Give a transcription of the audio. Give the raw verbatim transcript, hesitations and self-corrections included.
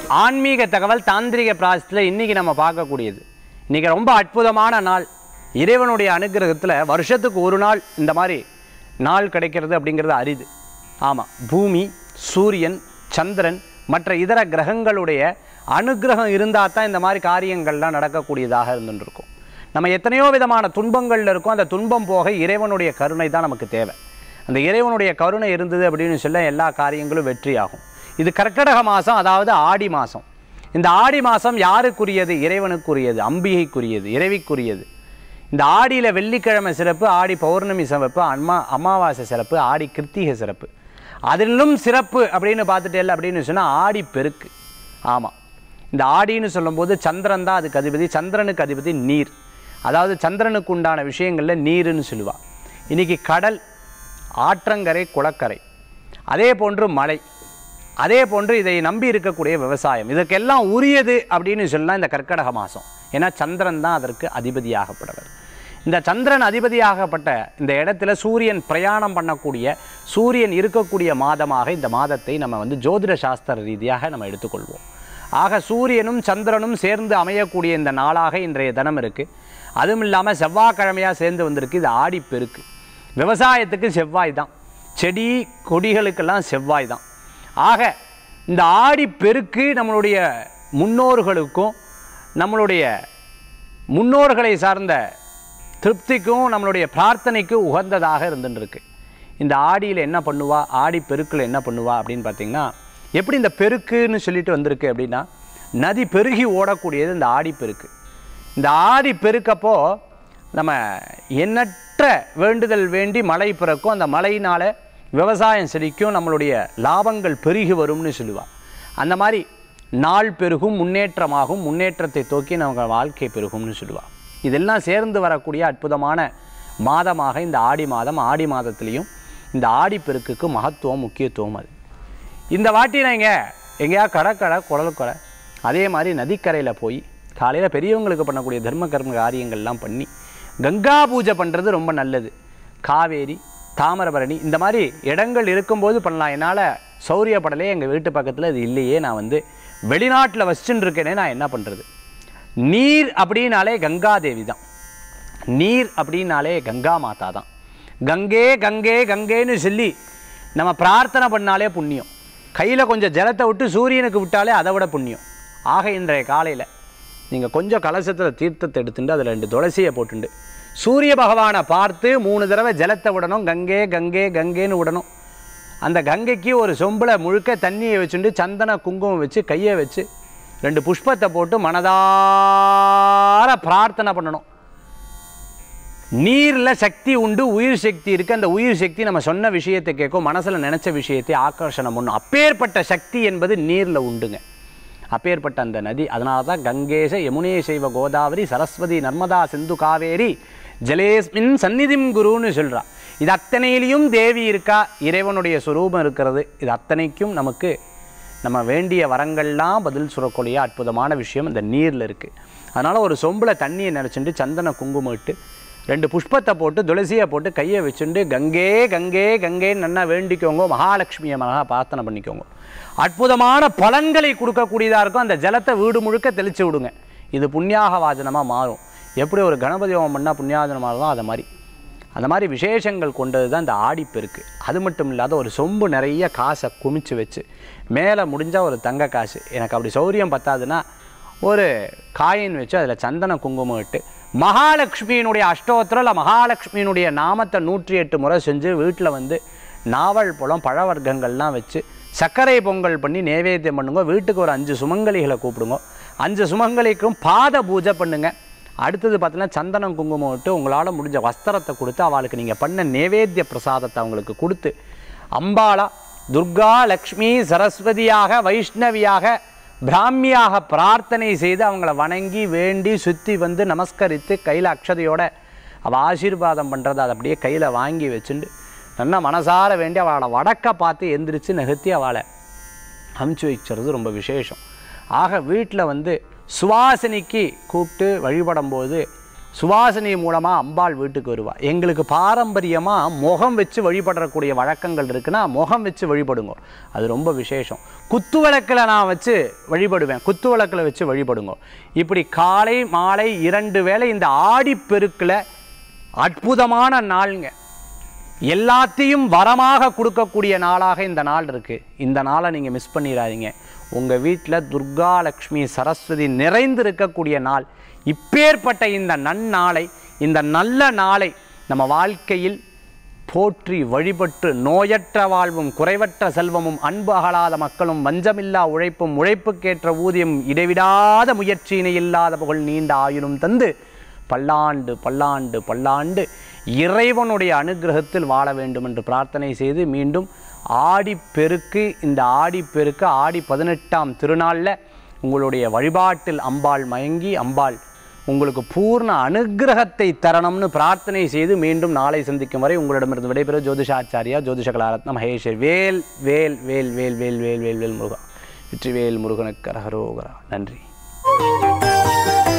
ஆன்மீக தகவல் தாந்திரிக பிராயசத்தில் இன்றைக்கி நம்ம பார்க்கக்கூடியது. இன்றைக்கி ரொம்ப அற்புதமான நாள். இறைவனுடைய அனுகிரகத்தில் வருஷத்துக்கு ஒரு நாள் இந்த மாதிரி நாள் கிடைக்கிறது அப்படிங்கிறது அரிது. ஆமாம், பூமி, சூரியன், சந்திரன் மற்ற இதர கிரகங்களுடைய அனுகிரகம் இருந்தால் தான் இந்த மாதிரி காரியங்கள்லாம் நடக்கக்கூடியதாக இருந்துருக்கும். நம்ம எத்தனையோ விதமான துன்பங்களில் இருக்கும். அந்த துன்பம் போக இறைவனுடைய கருணை தான் நமக்கு தேவை. அந்த இறைவனுடைய கருணை இருந்தது அப்படின்னு சொல்ல எல்லா காரியங்களும் வெற்றியாகும். இது கர்க்கடக மாதம், அதாவது ஆடி மாதம். இந்த ஆடி மாதம் யாருக்குரியது? இறைவனுக்குரியது, அம்பிகைக்குரியது, இறைவிக்குரியது. இந்த ஆடியில் வெள்ளிக்கிழமை சிறப்பு, ஆடி பௌர்ணமி சிறப்பு, அம்மா அமாவாசை சிறப்பு, ஆடி கிருத்திகை சிறப்பு. அதிலும் சிறப்பு அப்படின்னு பார்த்துட்டே அப்படின்னு சொன்னால் ஆடி பெருக்கு. ஆமாம், இந்த ஆடின்னு சொல்லும்போது சந்திரன் தான் அதுக்கு அதிபதி. சந்திரனுக்கு அதிபதி நீர். அதாவது சந்திரனுக்கு உண்டான விஷயங்களில் நீருன்னு சொல்லுவாள். இன்றைக்கி கடல், ஆற்றங்கரை, குளக்கரை, அதே போன்று மலை, அதே போன்று இதை நம்பி இருக்கக்கூடிய விவசாயம், இதற்கெல்லாம் உரியது அப்படின்னு சொல்லலாம் இந்த கர்க்கடக மாதம். ஏன்னா சந்திரன் தான் அதற்கு அதிபதியாகப்படுவர். இந்த சந்திரன் அதிபதியாகப்பட்ட இந்த இடத்துல சூரியன் பிரயாணம் பண்ணக்கூடிய, சூரியன் இருக்கக்கூடிய மாதமாக இந்த மாதத்தை நம்ம வந்து ஜோதிட சாஸ்திர ரீதியாக நம்ம எடுத்துக்கொள்வோம். ஆக சூரியனும் சந்திரனும் சேர்ந்து அமையக்கூடிய இந்த நாளாக இன்றைய தினம் இருக்குது. அதுவும் இல்லாமல் செவ்வாய்க்கிழமையாக சேர்ந்து வந்திருக்கு. இது ஆடி பெருக்கு. விவசாயத்துக்கு செவ்வாய் தான், செடி கொடிகளுக்கெல்லாம் செவ்வாய் தான். ஆக இந்த ஆடி பெருக்கு நம்மளுடைய முன்னோர்களுக்கும் நம்மளுடைய முன்னோர்களை சார்ந்த திருப்திக்கும் நம்மளுடைய பிரார்த்தனைக்கும் உகந்ததாக இருந்துருக்கு. இந்த ஆடியில் என்ன பண்ணுவா, ஆடி பெருக்கில் என்ன பண்ணுவா அப்படின்னு பார்த்திங்கன்னா, எப்படி இந்த பெருக்குன்னு சொல்லிட்டு வந்திருக்கு அப்படின்னா, நதி பெருகி ஓடக்கூடியது இந்த ஆடி பெருக்கு. இந்த ஆடி பெருக்கப்போ நம்ம எண்ணற்ற வேண்டுதல் வேண்டி மழை பிறக்கும். அந்த மழையினால் விவசாயம் செழிக்கும், நம்மளுடைய லாபங்கள் பெருகி வரும்னு சொல்லுவாள். அந்த மாதிரி நாள் பெருகும், முன்னேற்றமாகும், முன்னேற்றத்தை தோக்கி நம்ம வாழ்க்கை பெருகும்னு சொல்லுவாள். இதெல்லாம் சேர்ந்து வரக்கூடிய அற்புதமான மாதமாக இந்த ஆடி மாதம். ஆடி மாதத்துலேயும் இந்த ஆடி பெருக்குக்கு மகத்துவம், முக்கியத்துவம். அது இந்த வாட்டி நீங்கள் எங்கேயா கடற்கரை, குடல்கரை, அதே மாதிரி நதிக்கரையில் போய் காலையில் பெரியவங்களுக்கு பண்ணக்கூடிய தர்ம கர்ம காரியங்கள்லாம் பண்ணி கங்கா பூஜை பண்ணுறது ரொம்ப நல்லது. காவேரி, தாமிரபரணி இந்த மாதிரி இடங்கள் இருக்கும்போது பண்ணலாம். என்னால் சௌரியப்படலே, எங்கள் வீட்டு பக்கத்தில் இது இல்லையே, நான் வந்து வெளிநாட்டில் வச்சுன்னு இருக்கேனே, நான் என்ன பண்ணுறது? நீர் அப்படின்னாலே கங்காதேவி தான். நீர் அப்படின்னாலே கங்கா மாதா தான். கங்கே கங்கே கங்கேன்னு சொல்லி நம்ம பிரார்த்தனை பண்ணாலே புண்ணியம். கையில் கொஞ்சம் ஜலத்தை விட்டு சூரியனுக்கு விட்டாலே அதை விட புண்ணியம். ஆக இன்றைய காலையில் நீங்கள் கொஞ்சம் கலசத்தில் தீர்த்தத்தை எடுத்துட்டு அதில் ரெண்டு துளசியை போட்டுண்டு சூரிய பகவானை பார்த்து மூணு தடவை ஜலத்தை விடணும். கங்கே கங்கே கங்கேன்னு விடணும். அந்த கங்கைக்கு ஒரு சொம்பில் முழுக்க தண்ணியை வச்சுட்டு சந்தன குங்குமம் வச்சு கையை வச்சு ரெண்டு புஷ்பத்தை போட்டு மனதார பிரார்த்தனை பண்ணணும். நீரில் சக்தி உண்டு, உயிர் சக்தி இருக்குது. அந்த உயிர் சக்தி நம்ம சொன்ன விஷயத்தை கேட்கும், மனசில் நினச்ச விஷயத்தை ஆக்கர்ஷணம் பண்ணும். அப்பேற்பட்ட சக்தி என்பது நீரில் உண்டுங்க. அப்பேற்பட்ட அந்த நதி. அதனால தான் கங்கேச யமுனே சைவ கோதாவரி சரஸ்வதி நர்மதா சிந்து காவேரி ஜலேஸ்மின் சந்நிதிம் குருன்னு சொல்கிறா. இது அத்தனையிலையும் தேவி இருக்கா, இறைவனுடைய சுரூபம் இருக்கிறது. இது அத்தனைக்கும் நமக்கு நம்ம வேண்டிய வரங்கள்லாம் பதில் சுரக்கூடிய அற்புதமான விஷயம் இந்த நீரில் இருக்குது. அதனால் ஒரு சொம்பில் தண்ணியை நினச்சிட்டு சந்தன குங்குமம் இட்டு ரெண்டு புஷ்பத்தை போட்டு துளசியை போட்டு கையை வச்சுட்டு கங்கே கங்கே கங்கேன்னு நல்லா வேண்டிக்கோங்க. மகாலட்சுமியை மகா பிரார்த்தனை பண்ணிக்கோங்க. அற்புதமான பலன்களை கொடுக்கக்கூடியதாக இருக்கும். அந்த ஜலத்தை வீடு முழுக்க தெளித்து விடுங்க. இது புண்ணியாக வாஜனமாக மாறும். எப்படி ஒரு கணபதி ஹோமம் பண்ணால் புண்ணியாஜனமாக இருக்கும், அதை மாதிரி அந்த மாதிரி விசேஷங்கள் கொண்டது தான் இந்த ஆடிப்பெருக்கு. அது மட்டும் இல்லாத ஒரு சொம்பு நிறைய காசை குமிச்சு வச்சு மேலே முடிஞ்சால் ஒரு தங்க காசு, எனக்கு அப்படி சௌரியம் பத்தாதுன்னா ஒரு காயின் வச்சு அதில் சந்தன குங்குமம் இட்டு மகாலட்சுமியினுடைய அஷ்டோத்திரம் இல்லை மகாலட்சுமியினுடைய நாமத்தை நூற்றி எட்டு முறை செஞ்சு வீட்டில் வந்து நாவல் பழம் பழ வர்க்கங்கள்லாம் வச்சு சர்க்கரை பொங்கல் பண்ணி நைவேத்தியம் பண்ணுங்க. வீட்டுக்கு ஒரு அஞ்சு சுமங்கலிகளை கூப்பிடுங்க. அஞ்சு சுமங்கலிக்கும் பாத பூஜை பண்ணுங்க. அடுத்தது பார்த்தீங்கன்னா சந்தனம் குங்குமம் விட்டு உங்களால் முடிஞ்ச வஸ்திரத்தை கொடுத்து அவளுக்கு நீங்கள் பண்ண நைவேத்திய பிரசாதத்தை அவங்களுக்கு கொடுத்து அம்பாளா, துர்கா, லக்ஷ்மி, சரஸ்வதியாக, வைஷ்ணவியாக, பிராமியாக பிரார்த்தனை செய்து அவங்கள வணங்கி வேண்டி சுற்றி வந்து நமஸ்கரித்து கையில் அக்ஷதையோட அவள் ஆசீர்வாதம் பண்ணுறதை அதை அப்படியே கையில் வாங்கி வச்சுட்டு நல்லா மனசார வேண்டி அவளை வடக்க பார்த்து எந்திரிச்சு நகர்த்தி அவளை அமுச்சு வச்சுறது ரொம்ப விசேஷம். ஆக வீட்டில் வந்து சுவாசினிக்கு கூப்பிட்டு வழிபடும் போது சுவாசினி மூலமாக அம்பாள் வீட்டுக்கு வருவாள். எங்களுக்கு பாரம்பரியமாக முகம் வச்சு வழிபடக்கூடிய வழக்கங்கள் இருக்குன்னா முகம் வச்சு வழிபடுங்க, அது ரொம்ப விசேஷம். குத்து விளக்கில் நான் வச்சு வழிபடுவேன், குத்து விளக்கில் வச்சு வழிபடுங்க. இப்படி காலை மாலை இரண்டு வேளை இந்த ஆடிப்பெருக்கில் அற்புதமான நாளுங்க. எல்லாத்தையும் வரமாக கொடுக்கக்கூடிய நாளாக இந்த நாள் இருக்குது. இந்த நாளை நீங்கள் மிஸ் பண்ணிடாதீங்க. உங்கள் வீட்டில் துர்கா லக்ஷ்மி சரஸ்வதி நிறைந்து இருக்கக்கூடிய நாள். இப்பேற்பட்ட இந்த நன்னாளை, இந்த நல்ல நாளை நம்ம வாழ்க்கையில் போற்றி வழிபட்டு நோயற்ற வாழ்வும் குறைவற்ற செல்வமும் அன்பு அகலாத மக்களும் வஞ்சமில்லா உழைப்பும் உழைப்புக்கேற்ற ஊதியம் இடைவிடாத முயற்சியினை இல்லாத புகழ் நீண்ட ஆயுளும் தந்து பல்லாண்டு பல்லாண்டு பல்லாண்டு இறைவனுடைய அனுகிரகத்தில் வாழ வேண்டும் என்று பிரார்த்தனை செய்து மீண்டும் ஆடிப்பெருக்கு, இந்த ஆடிப்பெருக்கு ஆடி பதினெட்டாம் திருநாளில் உங்களுடைய வழிபாட்டில் அம்பாள் மயங்கி அம்பாள் உங்களுக்கு பூர்ண அனுகிரகத்தை தரணும்னு பிரார்த்தனை செய்து மீண்டும் நாளை சந்திக்கும் வரை உங்களிடமிருந்து விடைபெறும் ஜோதிஷாச்சாரியா ஜோதிஷ கலாரத்ன மகேஷர். வேல் வேல் வேல் வேல் வேல் வேல் வேல் வேல் முருகா. வெற்றிவேல் முருகனுக்கு அரகரோகரா. நன்றி.